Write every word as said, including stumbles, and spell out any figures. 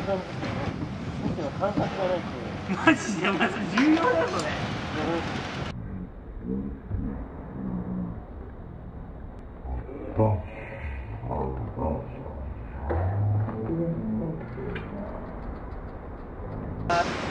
感覚がないっていう。 マジでマジ重要だよそれ。 あ